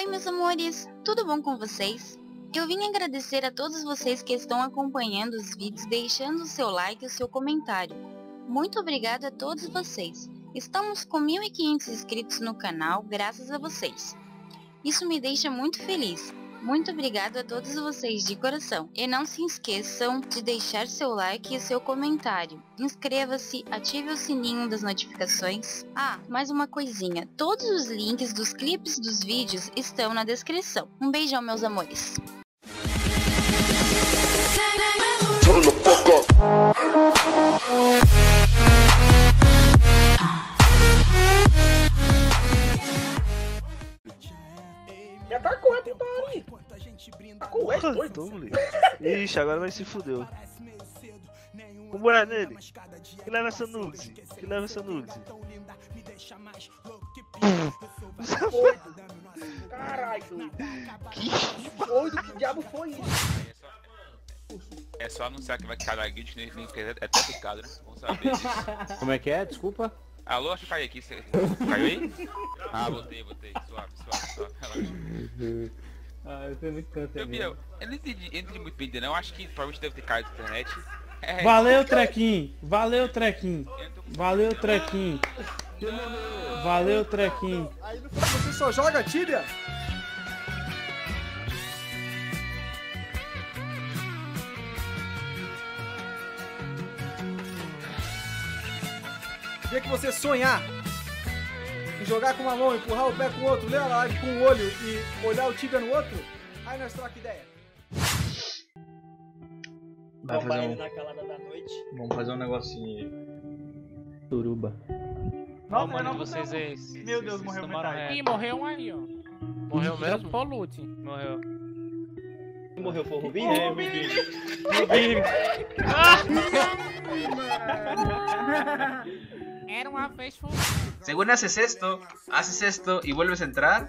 Oi meus amores, tudo bom com vocês? Eu vim agradecer a todos vocês que estão acompanhando os vídeos, deixando o seu like e o seu comentário. Muito obrigada a todos vocês. Estamos com 1.500 inscritos no canal graças a vocês. Isso me deixa muito feliz. Muito obrigado a todos vocês de coração. E não se esqueçam de deixar seu like e seu comentário. Inscreva-se, ative o sininho das notificações. Ah, mais uma coisinha. Todos os links dos clipes dos vídeos estão na descrição. Um beijão, meus amores. Me atacou, é putari. Atacou, é doido. Ixi, agora vai se fudeu. Vambora nele. Que leva essa nude. Que leva essa nude. Doido. Caralho, doido. Que doido, que diabo foi isso? É só anunciar que vai cair a guild, que nem é até picado, né? Vamos saber disso. Como é que é? Desculpa. Alô, acho que caiu aqui. Você caiu aí? Ah, botei. Suave. Ah, eu tenho muito câncer. Eu não entendi muito bem, não. Acho que provavelmente deve ter caído na internet. É, Valeu, Trequinho. Valeu, Trequinho. Valeu, Trequinho. Valeu, Trequinho. Aí no final você só joga Tibia? O dia que você sonhar em jogar com uma mão, empurrar o pé com o outro, ler a live com o olho e olhar o Tibia no outro, aí nós troca ideia. Vamos fazer um negocinho aí. Turuba. Mano, vocês aí. Meu Deus, morreu metade. Ih, morreu um aí, ó. Morreu mesmo? Polute. Morreu. Morreu foi o Rubinho? Era uma vez full. Según haces esto y vuelves a entrar.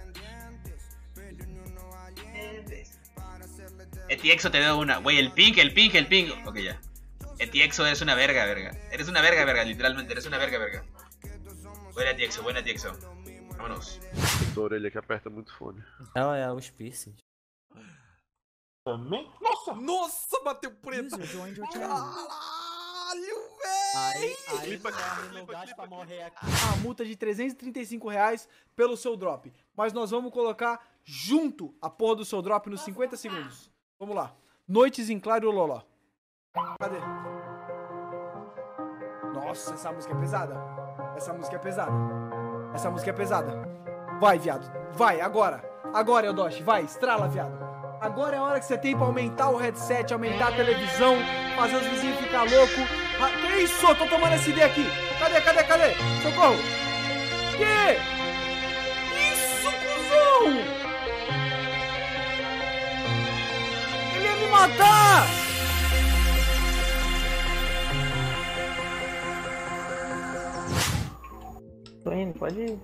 Etiexo te doy una. Güey, el ping. Ok, ya. Etiexo eres una verga. Eres una verga, literalmente. Eres una verga. Buena Etiexo. Vámonos. Tua orelha que aperta muito fone. Ela é os piercings. Também? Nossa, bateu preto. Caralho, Aí meu gasto pra morrer aqui. a multa de R$335 pelo seu drop. Mas nós vamos colocar junto a porra do seu drop nos 50 segundos. Vamos lá. Noites em Claro Loló. Cadê? Nossa, essa música é pesada. Vai, viado. Vai, agora. Agora, Yodoshi. Vai, estrala, viado. Agora é a hora que você tem pra aumentar o headset, aumentar a televisão, fazer os vizinhos ficar loucos. Ah, que isso? Tô tomando SD aqui. Cadê? Socorro. Que? Isso, cuzão! Ele ia me matar! Tô indo, pode ir.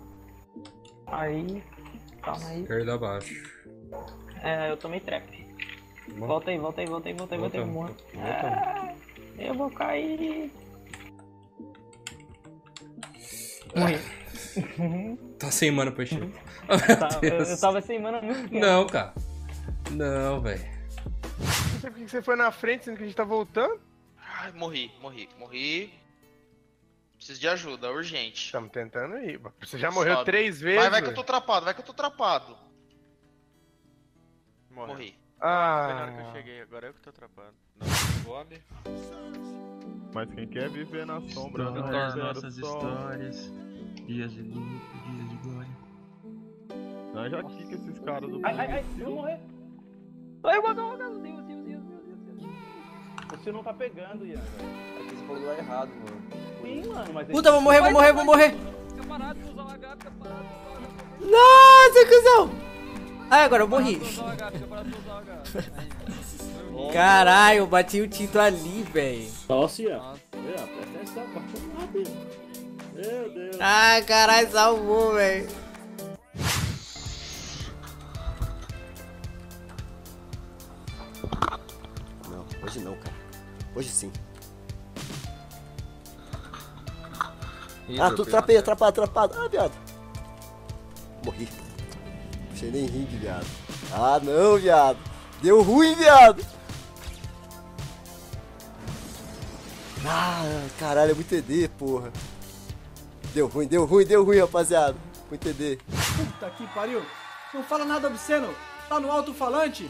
Aí. Calma aí. Esquerda abaixo. É, eu tomei trap. Voltei. Morro. Eu vou cair. Morri. Tá sem mana, Peixinho. Eu tava sem mana muito tempo. Não, cara. Não, velho. Não sei por que você foi na frente, sendo que a gente tá voltando. Ai, morri. Preciso de ajuda, urgente. Estamos tentando ir. Você já morreu 3 vezes. Vai que eu tô atrapado. Morri. Ah. Foi na hora que eu cheguei, agora eu que tô atrapado. Não, sobe. Mas quem quer viver na sombra Todas não as é nossas sol. histórias. Dias de luto, dias de glória. Não, já quica esses caras do Ai, eu vou morrer. Ai, meu Deus. Você não tá pegando, Ian. Aqui você falou do lugar errado, mano. Sim, mano, mas... Puta, vou morrer. Fica parado, usa o lagarto, fica parado. Nossa, cuzão. Ai, agora eu morri. Fica parado, usa o lagarto. Caralho, bati o Tito ali, velho. Nossa, Ian. Presta atenção, passou rápido. Meu Deus. Ai, caralho, salvou, velho. Não, hoje não, cara. Hoje sim. Ih, Ah, tu atrapado. Ah, viado. Morri. achei nem ringue, viado. Ah, não, viado. Deu ruim, viado. Ah, caralho, é muito ED, porra. Deu ruim, rapaziada. Muito ED. Puta que pariu. Não fala nada obsceno. Tá no alto-falante.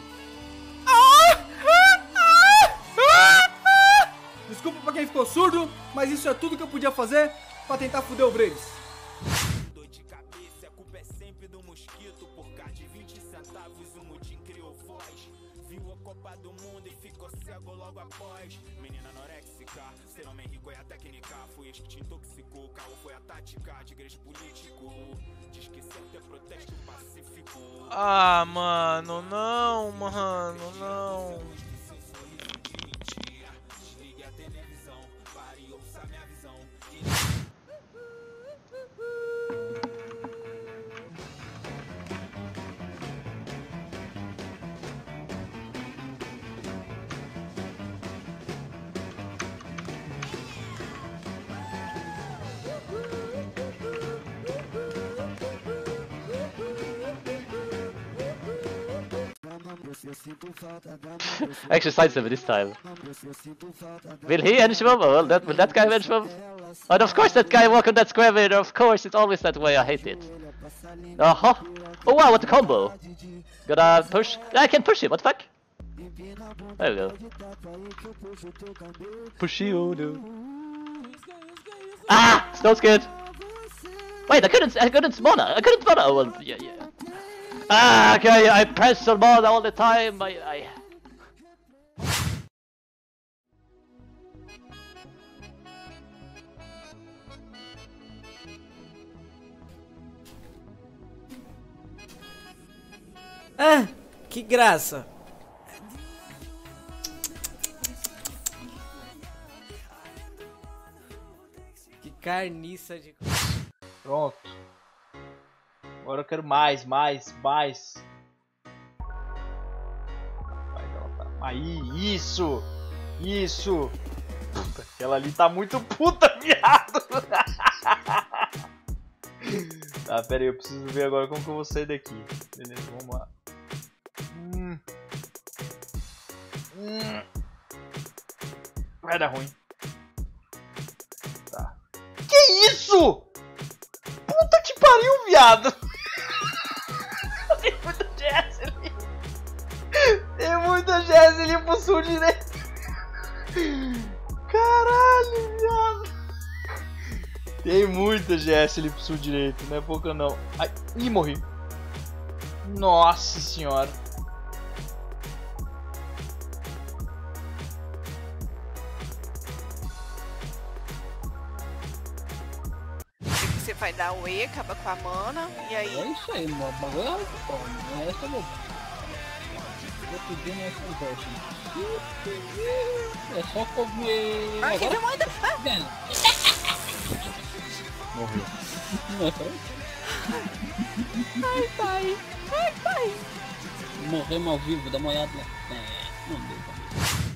Desculpa pra quem ficou surdo, mas isso é tudo que eu podia fazer pra tentar fuder o Braves. Dor de cabeça, a culpa é sempre do mosquito. Por cá de 20 centavos o Mudim criou voz. Viu a Copa do Mundo e ficou cego logo após. Menina anoréxica, ser homem rico é a técnica. Foi isso que te intoxicou, carro foi a tática de igreja político. Diz que certo é protesto pacífico. Ah, mano, não, mano, não. Desligue a televisão, pare e ouça minha visão. Actually sidestep this time. Will he Henchman? Will that guy Henchman? And of course that guy walk on that square meter, of course, it's always that way, I hate it. Uh-huh. Oh wow, what a combo. Gotta push. I can push him, what the fuck? There we go. Pushiono. Ah! Snow Skid! Wait, I couldn't Mona! Oh well, yeah. Ah, okay, I press on Mona all the time, I... Ah, que graça. Que carniça de... Pronto. Agora eu quero mais. Vai, aí, isso. Puta, aquela ali tá muito puta, viado. Tá, pera aí, eu preciso ver agora como que eu vou sair daqui. Beleza, vamos lá. Vai dar ruim. Tá. Que isso? Puta que pariu, viado! Tem muita Jesseline! Tem muita Jesseline pro sul direito! Caralho, viado! Tem muita Jesseline pro sul direito, não é pouca não. Ai, ih, morri! Nossa senhora! Você vai dar o E, acaba com a mana, e aí... É isso aí, mano. O bagulho é alto, pô. Não é essa não. Vou pedir nessa conversa. É só comer... Ai, que demônio! Morreu. Ai, pai! Morremos ao vivo, dá uma olhada lá. É, não deu pra mim.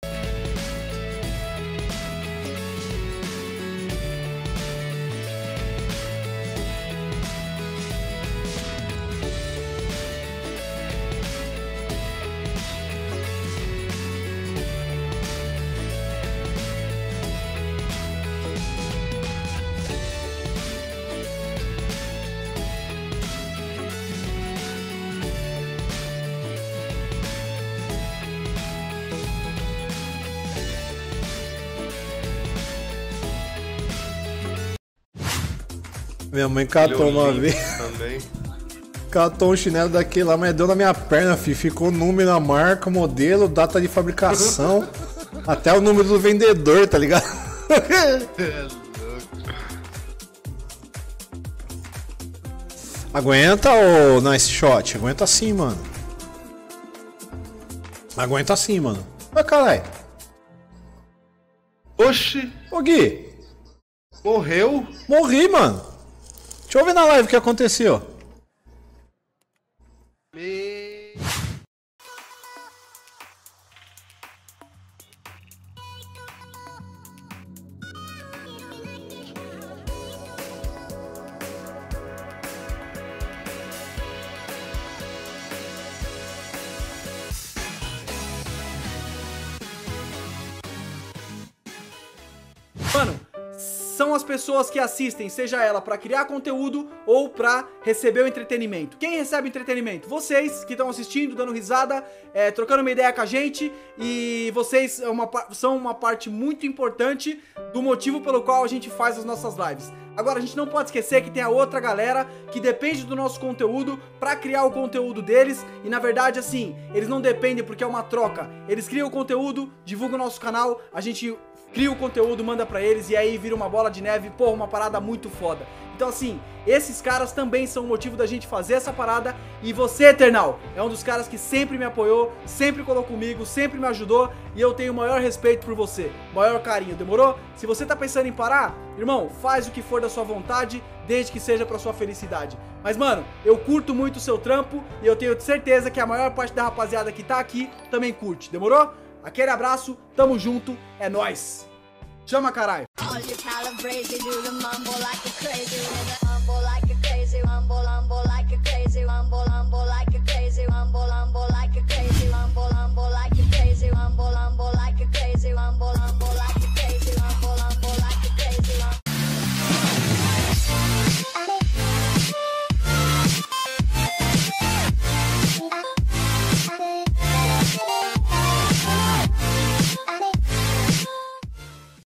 Minha mãe catou uma vez. Também. Catou um chinelo daquele lá, mas deu na minha perna, filho. Ficou o número, a marca, modelo, data de fabricação. Até o número do vendedor, tá ligado? É louco. Aguenta, ô Nice Shot? Aguenta sim, mano. Aguenta sim, mano. Ai, caralho. Oxi. Ô, Gui. Morreu? Morri, mano. Deixa eu ver na live o que aconteceu. são as pessoas que assistem, seja ela pra criar conteúdo ou pra receber o entretenimento. Quem recebe entretenimento? Vocês que estão assistindo, dando risada, trocando uma ideia com a gente, e vocês são uma parte muito importante do motivo pelo qual a gente faz as nossas lives. Agora, a gente não pode esquecer que tem a outra galera que depende do nosso conteúdo pra criar o conteúdo deles, e na verdade, assim, eles não dependem porque é uma troca. Eles criam o conteúdo, divulgam o nosso canal, a gente cria o conteúdo, manda pra eles, e aí vira uma bola de neve, porra, uma parada muito foda. Então assim, esses caras também são o motivo da gente fazer essa parada, e você, Eternal, é um dos caras que sempre me apoiou, sempre colou comigo, sempre me ajudou, e eu tenho o maior respeito por você, maior carinho, demorou? Se você tá pensando em parar, irmão, faz o que for da sua vontade, desde que seja pra sua felicidade. Mas mano, eu curto muito o seu trampo, e eu tenho certeza que a maior parte da rapaziada que tá aqui também curte, demorou? Aquele abraço, tamo junto, é nóis. Chama, caralho.